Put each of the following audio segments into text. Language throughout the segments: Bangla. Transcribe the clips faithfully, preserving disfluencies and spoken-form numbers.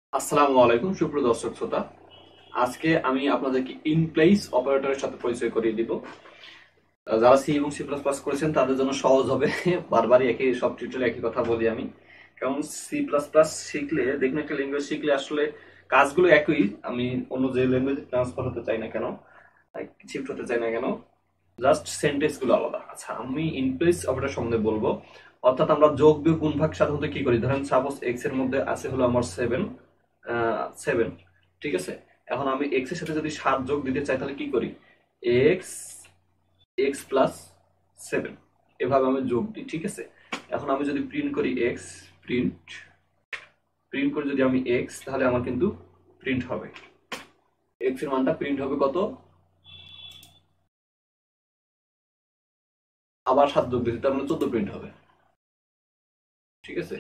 আসসালামু আলাইকুম সুপ্রিয় দর্শক শ্রোতা। আজকে আমি আপনাদেরকে ইন প্লেস অপারেটরের সাথে পরিচয় করিয়ে দিব। যারা সি এবং সি প্লাস প্লাস করেছেন তাদের জন্য সহজ হবে। বারবারই একই সব টিউটোরিয়ালে একই কথা বলি আমি, কারণ সি প্লাস প্লাস শিখলে দেখুন, একটা ল্যাঙ্গুয়েজ শিখলে আসলে কাজগুলো একই। আমি অন্য যে ল্যাঙ্গুয়েজে ট্রান্সফার হতে চাই না কেন, শিফট হতে চাই না কেন, জাস্ট সেন্টেন্স গুলো আলাদা। আচ্ছা, আমি ইন প্লেস অপারেটর সম্বন্ধে বলবো। অর্থাৎ আমরা যোগ বিয়োগ গুণ ভাগ সাধারণত কি করি, ধরেন সাপোজ এক্স এর মধ্যে আছে হলো আমার সেভেন সেভেন, ঠিক আছে। এখন আমি এক্স এর সাথে যদি সাত যোগ দিতে চাই তাহলে কি করি, এক্স এক্স প্লাস সেভেন, এভাবে আমি যোগ দিই, ঠিক আছে। এখন আমি যদি প্রিন্ট করি এক্স, প্রিন্ট প্রিন্ট করে যদি আমি এক্স, তাহলে আমার কিন্তু প্রিন্ট হবে, এক্স এর মানটা প্রিন্ট হবে কত, আবার সাত যোগ দিতে তার মানে চোদ্দ প্রিন্ট হবে, ঠিক আছে।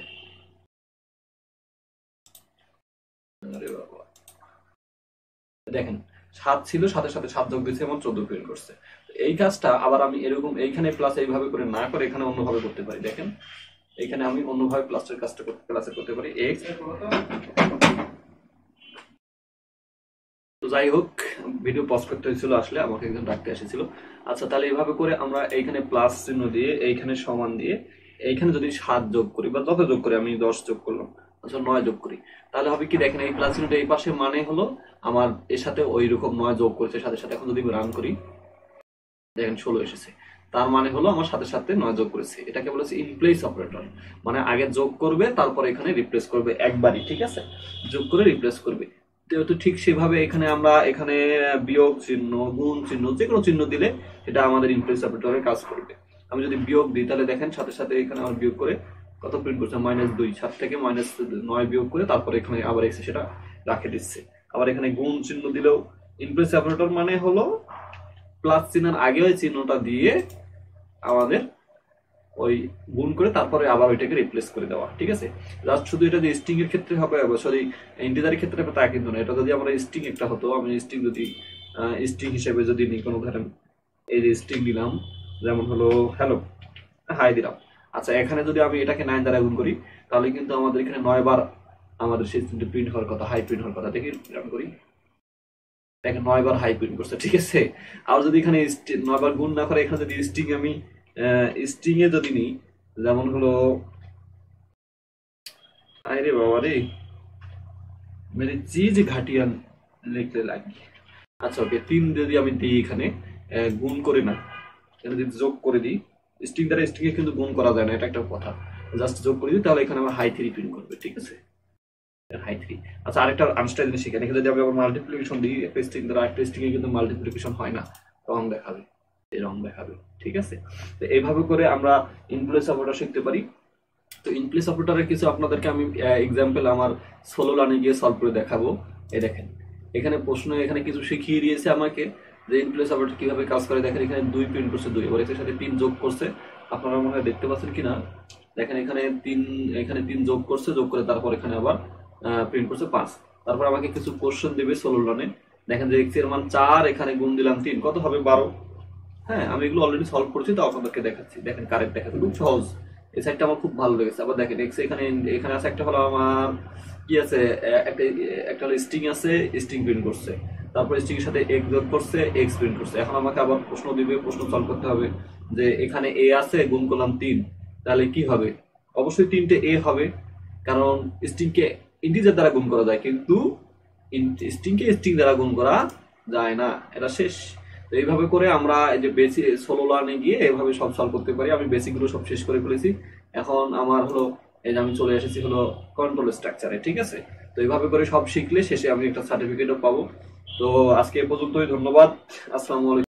আরে বাবা, দেখেন সাত ছিল, সাথে সাথে সাত যোগ দিয়েছে এবং চোদ্দ প্রিন্ট করছে। এই কাজটা আবার আমি এরকম এইখানে প্লাস এইভাবে করে না করে এখানে অন্যভাবে করতে পারি। দেখেন এখানে আমি অন্যভাবে প্লাসের কাজটা করতে প্লাসের করতে পারি এক্স। তো যাই হোক, ভিডিও পজ করতে হয়েছিল, আসলে আমাকে একজন ডাকতে এসেছিল। আচ্ছা, তাহলে এইভাবে করে আমরা এইখানে প্লাস চিহ্ন দিয়ে এইখানে সমান দিয়ে এইখানে যদি সাত যোগ করি বা যত যোগ করি, আমি দশ যোগ করলাম, আচ্ছা নয় যোগ করি, তাহলে হবে কি, দেখেন এই প্লাস চিহ্নটা এই পাশে মানে হলো আমার এর সাথে ওই রকম নয় যোগ করেছে সাথে সাথে। এখন যদি রান করি, দেখেন ষোলো এসেছে, তার মানে হলো আমার সাথে সাথে নয় যোগ করেছে। এটাকে বলেছে ইন প্লেস অপারেটর, মানে আগে যোগ করবে তারপর এখানে রিপ্লেস করবে একবারই, ঠিক আছে, যোগ করে রিপ্লেস করবে। তো ঠিক সেভাবে এখানে আমরা এখানে বিয়োগ চিহ্ন, গুণ চিহ্ন, যে কোনো চিহ্ন দিলে এটা আমাদের ইন প্লেস অপারেটরে কাজ করবে। আমি যদি বিয়োগ দিই তাহলে দেখেন সাথে সাথে এখানে আমার বিয়োগ করে কত প্রিন্ট করছে, মাইনাস দুই, সাত থেকে মাইনাস নয় বিয়োগ করে তারপর এখানে আবার এসে সেটা রাখে দিচ্ছে। আবার এখানে গুণ চিহ্ন দিলেও ইন প্লেস অপারেটর মানে হলো প্লাস চিহ্নের আগে ওই চিহ্নটা দিয়ে আমাদের ওই গুণ করে তারপরে আবার ওইটাকে রিপ্লেস করে দেওয়া, ঠিক আছে। জাস্ট শুধু এটা যে স্ট্রিং এর ক্ষেত্রে হবে, সরি ইন্টিজারের ক্ষেত্রে হবে তা কিন্তু না। এটা যদি আমরা স্ট্রিং একটা হতো, আমি স্ট্রিং যদি স্ট্রিং হিসেবে যদি নিই, কোনো ধরেন এই যে স্ট্রিং দিলাম, যেমন হলো হ্যালো, হাই দিলাম। আচ্ছা, এখানে যদি আমি এটাকে নাইন দ্বারা গুণ করি তাহলে কিন্তু আমাদের এখানে নয় বার আমাদের সেই প্রিন্ট হওয়ার কথা, হাই প্রিন্ট হওয়ার কথা। দেখি রান করি, দেখেন নয় বার হাই প্রিন্ট করছে, ঠিক আছে। আর যদি এখানে নয় বার গুণ না করে এখানে যদি স্ট্রিং আমি স্ট্রিং এ যদি নিই, যেমন হলো আরে বাবা রে, মেরে চিজ ঘাটিয়া লিখতে লাগি। আচ্ছা ওকে, তিন যদি আমি দিই এখানে গুণ করে না, এখানে যদি যোগ করে দিই, স্ট্রিং দ্বারা স্ট্রিং এ কিন্তু গুণ করা যায় না, এটা একটা কথা। জাস্ট যোগ করে দিই তাহলে এখানে আমার হাই থ্রি প্রিন্ট করবে, ঠিক আছে, হাই থ্রি। আচ্ছা, আরেকটা আনস্টাইল জিনিস এখানে যদি আমি আবার মাল্টিপ্লিকেশন দিই, একটা স্ট্রিং দ্বারা আরেকটা স্ট্রিং এ কিন্তু মাল্টিপ্লিকেশন হয় না, রং দেখাবে, এই রং দেখাবে, ঠিক আছে। তো এইভাবে করে আমরা ইনপ্লেস অপারেটর শিখতে পারি। তো ইনপ্লেস অপারেটরের কিছু আপনাদেরকে আমি এক্সাম্পল আমার সোলো লার্নে গিয়ে সলভ করে দেখাবো। এই দেখেন এখানে প্রশ্ন এখানে কিছু শিখিয়ে দিয়েছে আমাকে যে ইনপ্লেস অপারেটর কিভাবে কাজ করে। দেখেন এখানে দুই প্রিন্ট করছে, দুই, এবার এর সাথে তিন যোগ করছে, আপনারা মনে হয় দেখতে পাচ্ছেন কিনা, দেখেন এখানে তিন, এখানে তিন যোগ করছে, যোগ করে তারপর এখানে আবার প্রিন্ট করছে পাঁচ। তারপর আমাকে কিছু কোশ্চেন দেবে সোলো লার্নে। দেখেন যে এক্স এর মান চার, এখানে গুণ দিলাম তিন, কত হবে, বারো। হ্যাঁ, আমি এগুলো অলরেডি সলভ করছি, তো আপনাদেরকে দেখাচ্ছি। দেখেন কারেক্ট দেখাচ্ছে, খুব সহজ। এই সাইডটা আমার খুব ভালো লেগেছে। আবার দেখেন এক্স এখানে এখানে আছে একটা হলো আমার কি আছে, একটা একটা হলো স্ট্রিং আছে, স্ট্রিং প্রিন্ট করছে, তারপর স্ট্রিং এর সাথে এক্স যোগ করছে, এক্স প্রিন্ট করছে। এখন আমাকে আবার প্রশ্ন দিবে, প্রশ্ন সলভ করতে হবে যে এখানে এ আছে, গুণ করলাম তিন, তাহলে কি হবে, অবশ্যই তিনটে এ হবে, কারণ স্ট্রিংকে ইন্টিজার দ্বারা গুণ করা যায় কিন্তু স্ট্রিংকে স্ট্রিং দ্বারা গুণ করা যায় না, এটা শেষ। তো এইভাবে করে আমরা এই যে বেসিক সোলো লার্নে গিয়ে এইভাবে সব সলভ করতে পারি। আমি বেসিক গুলো সব শেষ করে ফেলেছি, এখন আমার হলো এই যে আমি চলে এসেছি হলো কন্ট্রোল স্ট্রাকচারে, ঠিক আছে। তো এইভাবে করে সব শিখলে শেষে আমি একটা সার্টিফিকেটও পাবো। তো আজকে এ পর্যন্তই, ধন্যবাদ, আসসালামু আলাইকুম।